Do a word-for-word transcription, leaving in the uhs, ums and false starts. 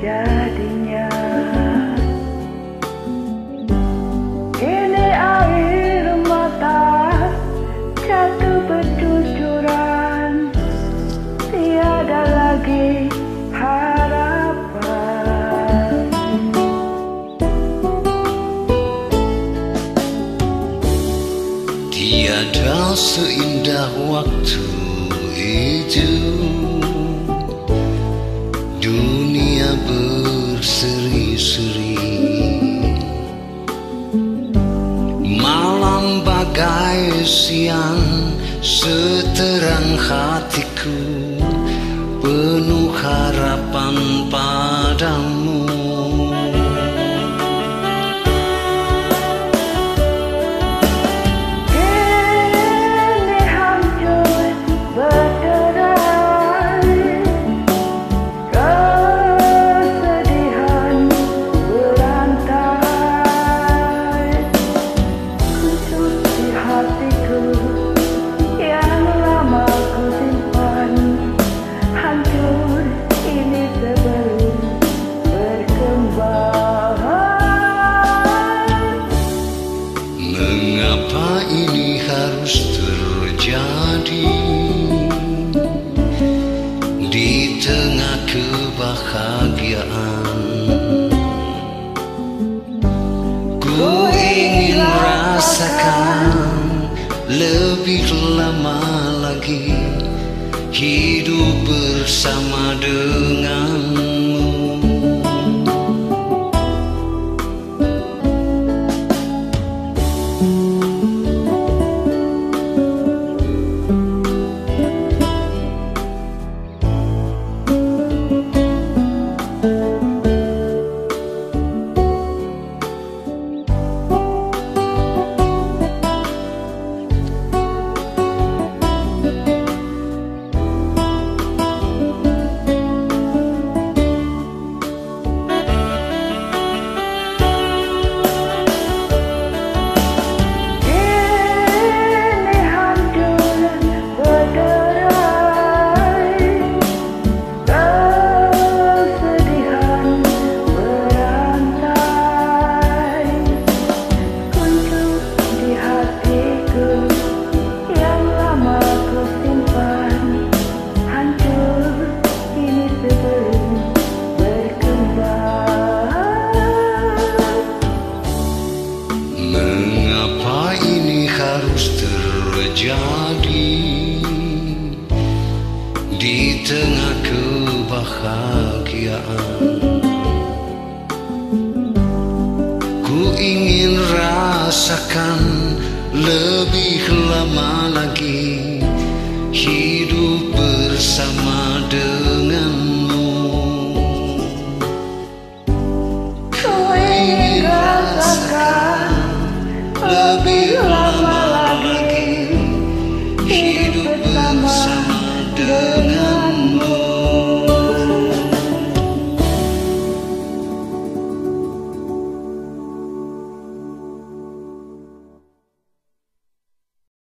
jadinya. Ini air mata jatuh bercucuran, tiada lagi harapan. Tiada seindah waktu itu, dunia berseri-seri, malam bagai siang seterang hatiku, penuh harapan padamu. Mengapa ini harus terjadi di tengah kebahagiaan? Ku ingin rasakan lebih lama lagi hidup bersama denganmu. Mengapa ini harus terjadi di tengah kebahagiaan? Ku ingin rasakan lebih lama lagi